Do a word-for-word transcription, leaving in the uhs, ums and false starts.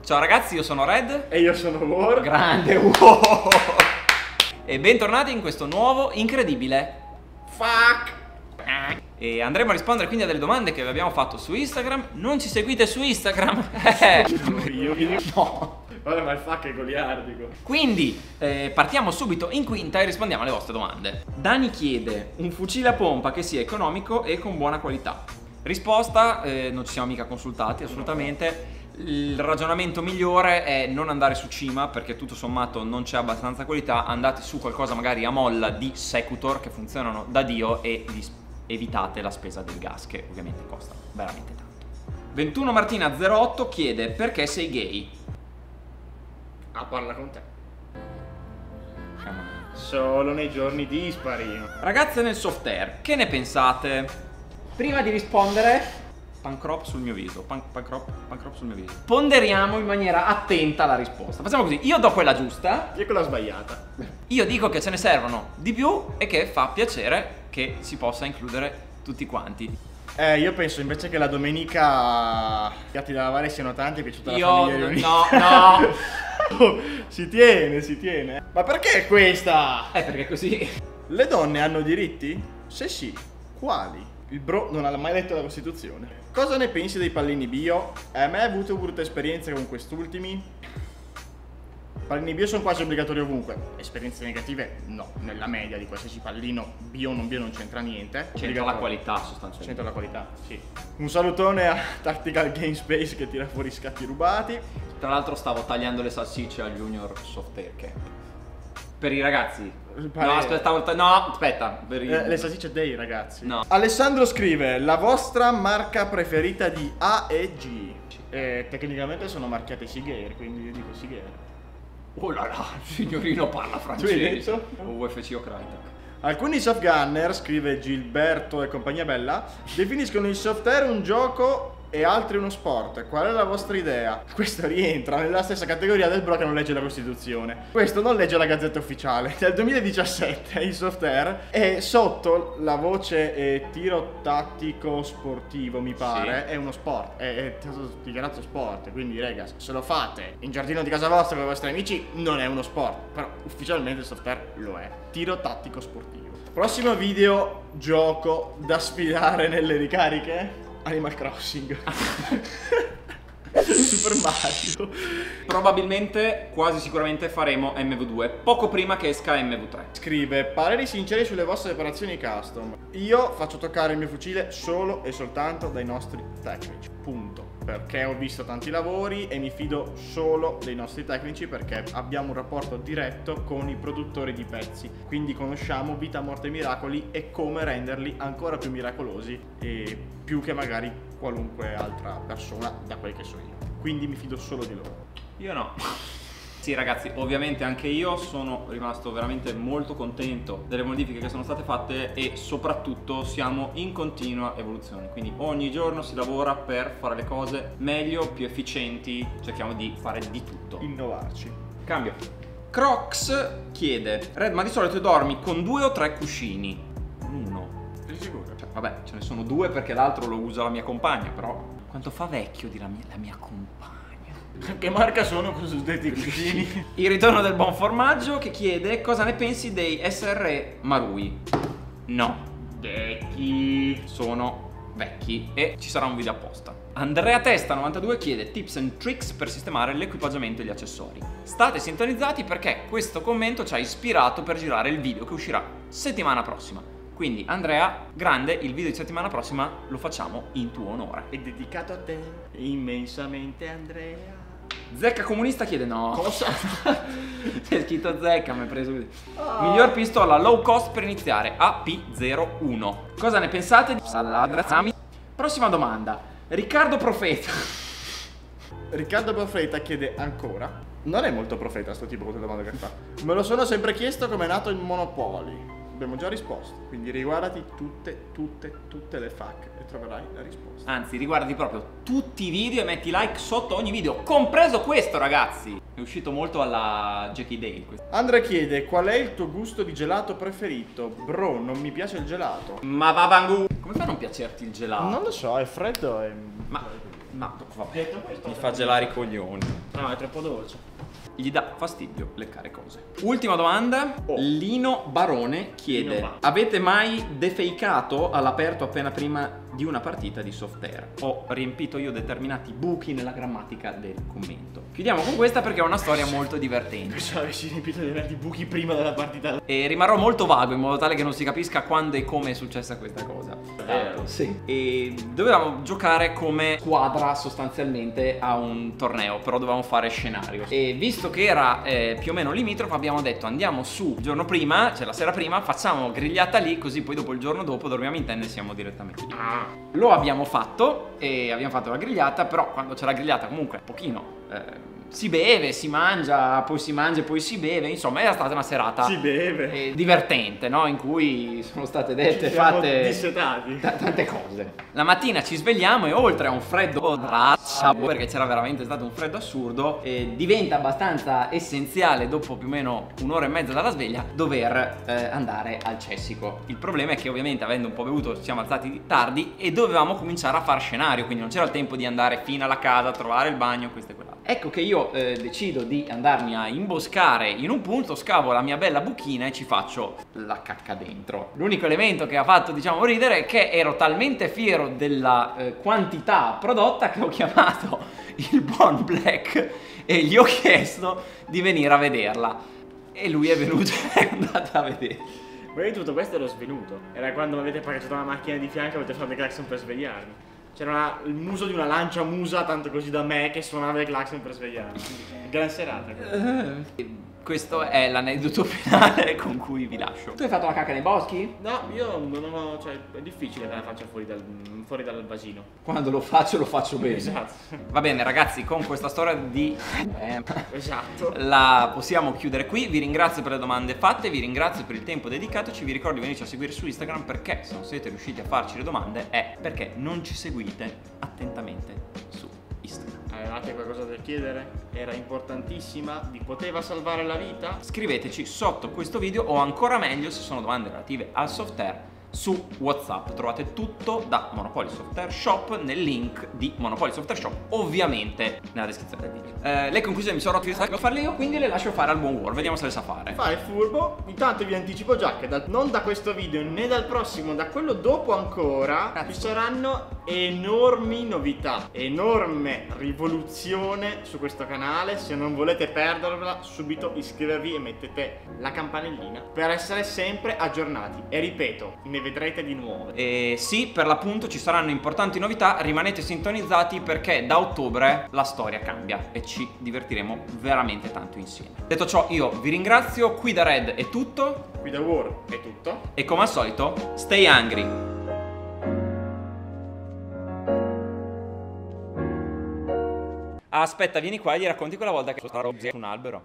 Ciao ragazzi, io sono Red. E io sono War. Grande, wow. E bentornati in questo nuovo incredibile Fuck. E andremo a rispondere quindi a delle domande che vi abbiamo fatto su Instagram. Non ci seguite su Instagram? Io, io. No. Vabbè, ma il fuck è goliardico. Quindi eh, partiamo subito in quinta e rispondiamo alle vostre domande. Dani chiede un fucile a pompa che sia economico e con buona qualità. Risposta, eh, non ci siamo mica consultati assolutamente. Il ragionamento migliore è non andare su Cima, perché tutto sommato non c'è abbastanza qualità. Andate su qualcosa magari a molla di Secutor che funzionano da Dio e vi evitate la spesa del gas, che ovviamente costa veramente tanto. ventuno Martina zero otto chiede perché sei gay. Ah, parla con te. Solo nei giorni dispari. Ragazze nel soft air, che ne pensate? Prima di rispondere, pancrop sul mio viso, pan, pancrop, pancrop sul mio viso. Ponderiamo in maniera attenta la risposta. Facciamo così, io do quella giusta e quella sbagliata. Io dico che ce ne servono di più e che fa piacere che si possa includere tutti quanti. Eh, io penso invece che la domenica piatti da lavare siano tanti, è piaciuta la io, famiglia riunita. No, no. Oh, si tiene, si tiene. Ma perché questa? Eh, perché così. Le donne hanno diritti? Se sì, quali? Il bro non ha mai letto la Costituzione. Cosa ne pensi dei pallini bio? Hai mai avuto brutte esperienze con quest'ultimi? Pallini bio sono quasi obbligatori ovunque. Esperienze negative? No, nella media di qualsiasi pallino bio o non bio non c'entra niente. C'entra la qualità sostanzialmente. C'entra la qualità, sì. Un salutone a Tactical Game Space che tira fuori scatti rubati. Tra l'altro stavo tagliando le salsicce al Junior Soft Air Camp. Per i ragazzi. No, aspetta, no, aspetta. Per i... eh, le salsicce dei ragazzi. No. Alessandro scrive: la vostra marca preferita di A e G? Eh, tecnicamente sono marchiate Seagate, quindi io dico Seagate. Oh là là, il signorino parla francese. O U F C o Crytek. Alcuni soft gunner, scrive Gilberto e compagnia bella, definiscono il soft air un gioco e altri uno sport. Qual è la vostra idea? Questo rientra nella stessa categoria del bro che non legge la Costituzione. Questo non legge la Gazzetta Ufficiale. Nel duemiladiciassette il soft air è sotto la voce eh, tiro tattico sportivo, mi pare, sì. È uno sport, è, è dichiarato sport, quindi raga, se lo fate in giardino di casa vostra con i vostri amici non è uno sport, però ufficialmente il soft air lo è. Tiro tattico sportivo. Prossimo video gioco da sfidare nelle ricariche? Animal Crossing. Super Mario. Probabilmente, quasi sicuramente faremo M V due poco prima che esca M V tre. Scrive: pareri sinceri sulle vostre operazioni custom. Io faccio toccare il mio fucile solo e soltanto dai nostri tecnici, punto. Perché ho visto tanti lavori e mi fido solo dei nostri tecnici, perché abbiamo un rapporto diretto con i produttori di pezzi, quindi conosciamo vita, morte e miracoli e come renderli ancora più miracolosi e più che magari qualunque altra persona, da quel che so io. Quindi mi fido solo di loro. Io no. Sì ragazzi, ovviamente anche io sono rimasto veramente molto contento delle modifiche che sono state fatte e soprattutto siamo in continua evoluzione, quindi ogni giorno si lavora per fare le cose meglio, più efficienti, cerchiamo di fare di tutto. Innovarci. Cambio. Crocs chiede: Red, ma di solito dormi con due o tre cuscini? Uno. Sei sicuro? Cioè, vabbè, ce ne sono due perché l'altro lo usa la mia compagna, però quanto fa vecchio di la mia, la mia compagna. Che marca sono cosiddetti cuscini? Il ritorno del buon formaggio che chiede cosa ne pensi dei S R Marui. No, vecchi. Sono vecchi e ci sarà un video apposta. Andrea Testa novantadue chiede tips and tricks per sistemare l'equipaggiamento e gli accessori. State sintonizzati perché questo commento ci ha ispirato per girare il video che uscirà settimana prossima. Quindi Andrea, grande, il video di settimana prossima lo facciamo in tuo onore. È dedicato a te, immensamente Andrea. Zecca comunista chiede no. Cosa? C'è scritto Zecca, mi hai preso così. Oh. Miglior pistola low cost per iniziare, A P zero uno. Cosa ne pensate di Saladrazami? Prossima domanda. Riccardo Profeta. Riccardo Profeta chiede ancora. Non è molto profeta sto tipo di domanda che fa. Me lo sono sempre chiesto come è nato il Monopoly. Abbiamo già risposto, quindi riguardati tutte, tutte, tutte le F A Q e troverai la risposta. Anzi, riguardati proprio tutti i video e metti like sotto ogni video, compreso questo, ragazzi. È uscito molto alla Jackie Dale questo. Andrea chiede: qual è il tuo gusto di gelato preferito? Bro, non mi piace il gelato. Ma va vangu. Come fa a non piacerti il gelato? Non lo so, è freddo e... Ma Ma vabbè, Detto questo, mi fa gelare i coglioni. No, è troppo dolce. Gli dà fastidio leccare cose. Ultima domanda. Oh. Lino Barone chiede: Lino Bar- avete mai defecato all'aperto appena prima di una partita di Softair? Ho riempito io determinati buchi nella grammatica del commento. Chiudiamo con questa perché è una storia molto divertente. Pensavo avessi riempito di averti buchi prima della partita. E rimarrò molto vago in modo tale che non si capisca quando e come è successa questa cosa. Vero. Sì. E dovevamo giocare come squadra sostanzialmente a un torneo, però dovevamo fare scenario. E visto che era eh, più o meno limitrofo, abbiamo detto andiamo su il giorno prima, cioè la sera prima, facciamo grigliata lì, così poi dopo il giorno dopo dormiamo in tenda e siamo direttamente lì. Ah. Lo abbiamo fatto e abbiamo fatto la grigliata, però quando c'è la grigliata comunque un pochino eh, si beve, si mangia, poi si mangia e poi si beve, insomma era stata una serata Si beve. eh, divertente, no? In cui sono state dette e Ci siamo fatte dissetati. t- tante cose. La mattina ci svegliamo e oltre a un freddo razza, perché c'era veramente stato un freddo assurdo, eh, diventa abbastanza essenziale dopo più o meno un'ora e mezza dalla sveglia dover eh, andare al Cessico. Il problema è che ovviamente avendo un po' bevuto ci siamo alzati tardi e dovevamo cominciare a far scenario, quindi non c'era il tempo di andare fino alla casa, trovare il bagno, questo e quell'altro. Ecco che io eh, decido di andarmi a imboscare in un punto, scavo la mia bella buchina e ci faccio la cacca dentro. L'unico elemento che ha fatto diciamo ridere è che ero talmente fiero della eh, quantità prodotta che ho chiamato il buon Black e gli ho chiesto di venire a vederla e lui è venuto e è andato a vedere. Prima di tutto questo è lo svenuto. Era quando avete parcheggiato la macchina di fianco e avete fatto il clacson per svegliarmi. C'era una- il muso di una lancia musa, tanto così da me, che suonava il clacson per svegliarmi. Gran serata. Eh, Questo è l'aneddoto finale con cui vi lascio. Tu hai fatto la cacca nei boschi? No, io non ho. Cioè, è difficile che la faccia fuori dal, fuori dal vasino. Quando lo faccio lo faccio bene. Esatto. Va bene ragazzi, con questa storia di eh, Esatto. la possiamo chiudere qui. Vi ringrazio per le domande fatte, vi ringrazio per il tempo dedicatoci. Vi ricordo di venirci a seguire su Instagram, perché se non siete riusciti a farci le domande è perché non ci seguite attentamente su Instagram. Avevate qualcosa da chiedere? Era importantissima? Vi poteva salvare la vita? Scriveteci sotto questo video o ancora meglio se sono domande relative al Softair su WhatsApp. Trovate tutto da Monopoly Softair Shop nel link di Monopoly Softair Shop, ovviamente nella descrizione del video. Eh, le conclusioni mi sono rotto di sacco a farle io, quindi le lascio fare al buon War, vediamo se le sa fare. Fai il furbo. Intanto vi anticipo già che dal- non da questo video né dal prossimo, da quello dopo ancora, Cazzo. ci saranno enormi novità, enorme rivoluzione su questo canale. Se non volete perdervela, subito iscrivervi e mettete la campanellina per essere sempre aggiornati. E ripeto, ne vedrete di nuove. E sì, per l'appunto ci saranno importanti novità, rimanete sintonizzati perché da ottobre la storia cambia e ci divertiremo veramente tanto insieme. Detto ciò, io vi ringrazio, qui da Red è tutto Qui da War è tutto. e come al solito, stay hungry! Aspetta, vieni qua e gli racconti quella volta che sono stato su un albero.